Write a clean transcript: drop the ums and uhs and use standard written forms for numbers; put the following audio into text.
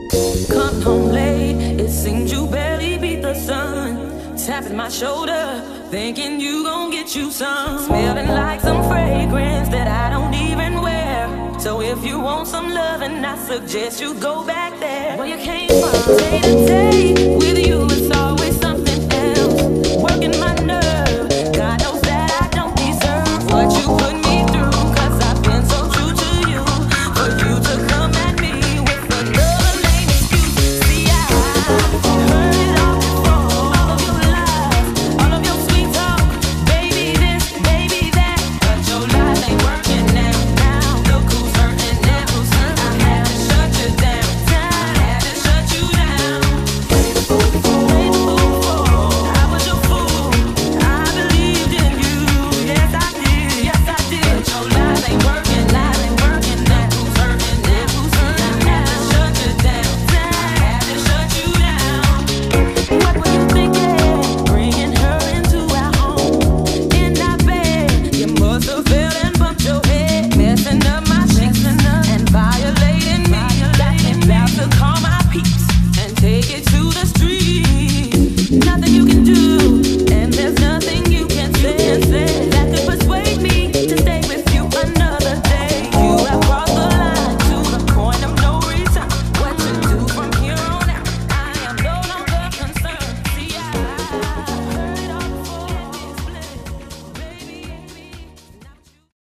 Come home late, it seems you barely beat the sun. Tapping my shoulder, thinking you gon' get you some. Smelling like some fragrance that I don't even wear. So if you want some loving, I suggest you go back there where you came from. Day to day with you